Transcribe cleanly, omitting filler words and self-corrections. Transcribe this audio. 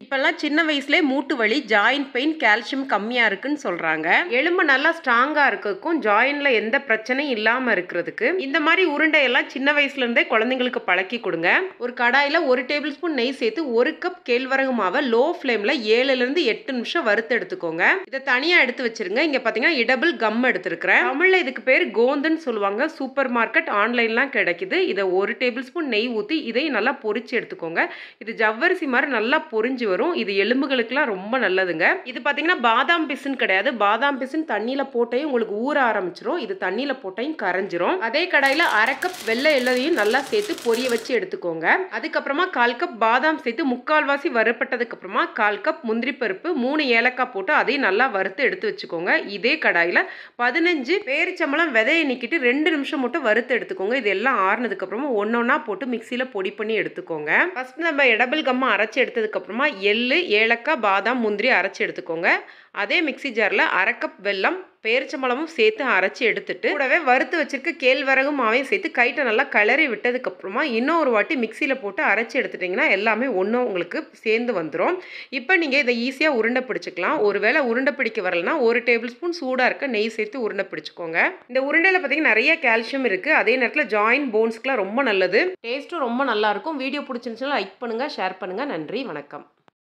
இப்பெல்லாம் சின்ன வயசுலயே மூட்டு வலி, ஜாயிண்ட் பெயின், கால்சியம் கம்மியா இருக்குன்னு சொல்றாங்க. எலும்பு நல்லா ஸ்ட்ராங்கா இருக்கறதுக்கும், ஜாயின்ட்ல எந்த பிரச்சனையும் இல்லாம இருக்கிறதுக்கு இந்த மாதிரி உருண்டையெல்லாம் சின்ன வயசுல இருந்தே குழந்தைங்களுக்கு பழக்கி கொடுங்க. ஒரு கடாயில 1 டேபிள் ஸ்பூன் நெய் சேர்த்து 1 கப் கேழ்வரகு மாவை லோ ஃப்ளேம்ல 7ல இருந்து 8 நிமிஷம் வறுத்து எடுத்துக்கோங்க. இதை தனியா எடுத்து வச்சிருங்க. இங்க பாத்தீங்கன்னா இடபிள் கம் எடுத்திருக்கிறேன். தமிழ்ல இதுக்கு பேரு கோந்துன்னு சொல்லுவாங்க. சூப்பர் மார்க்கெட் ஆன்லைன்லாம் கிடைக்குது. இதை 1 டேபிள் ஸ்பூன் நெய் ஊத்தி இதையும் நல்லா பொரிச்சு எடுத்துக்கோங்க. இது ஜவ்வரிசி மாதிரி நல்லா பொரிஞ்சு வரும். இது எலும்புகளுக்குலாம் ரொம்ப நல்லதுங்க. இது பாத்தீங்கன்னா பாதாம் பிசின் கிடையாது. பாதாம் பிசின் தண்ணியில போட்டையும் உங்களுக்கு ஊற ஆரம்பிச்சிரும். இது தண்ணியில போட்டையும் கரைஞ்சிரும். அதே கடாயில 1/2 கப் வெள்ளை எள்ளையும் நல்லா சேர்த்து பொரிய வச்சு எடுத்துக்கோங்க. அதுக்கப்புறமா 1/4 கப் பாதாம் சேர்த்து முக்கால்வாசி வறுப்பட்டதுக்கு அப்புறமா 1/4 கப் முந்திரி பருப்பு 3 ஏலக்காய் போட்டு அதையும் நல்லா வறுத்து எடுத்து வச்சுக்கோங்க. இதே கடாயில 15 பேரிச்சம்பழம் விதையை நீக்கிட்டு 2 நிமிஷம் மட்டும் வறுத்து எடுத்துக்கோங்க. இது எல்லாம் ஆறுனதுக்கு அப்புறமா ஒன்னொன்னா போட்டு மிக்சியில பொடி பண்ணி எடுத்துக்கோங்க. ஃபர்ஸ்ட் நம்ம இடபிள் கம்மா அரைச்சு எடுத்ததுக்கு அப்புறமா எள்ளு, ஏலக்காய், பாதாம், முந்திரி அரைச்சு எடுத்துக்கோங்க. அதே மிக்சி ஜார்ல 1/2 கப் வெல்லம், பேரிச்சம்பழமும் சேர்த்து அரைச்சி எடுத்துட்டு கூடவே வறுத்து வச்சிருக்க கேழ்வரகு மாவையும் சேர்த்து கைட்ட நல்லா கிளறி விட்டதுக்கு அப்புறமா இன்னொரு வாட்டி மிக்சியில போட்டு அரைச்சி எடுத்துட்டீங்கன்னா எல்லாமே ஒன்றும் உங்களுக்கு சேர்ந்து வந்துடும். இப்போ நீங்கள் இதை ஈஸியாக உருண்டை பிடிச்சிக்கலாம். ஒருவேளை உருண்டை பிடிக்க வரலன்னா 1 டேபிள் ஸ்பூன் சூடாக இருக்க நெய் சேர்த்து உருண்டை பிடிச்சிக்கோங்க. இந்த உருண்டையில் பார்த்தீங்கன்னா நிறைய கால்சியம் இருக்குது. அதே நேரத்தில் ஜாயிண்ட் போன்ஸ்க்குலாம் ரொம்ப நல்லது. டேஸ்ட்டும் ரொம்ப நல்லா இருக்கும். வீடியோ பிடிச்சிருந்துச்சுன்னா லைக் பண்ணுங்கள், ஷேர் பண்ணுங்கள். நன்றி, வணக்கம்.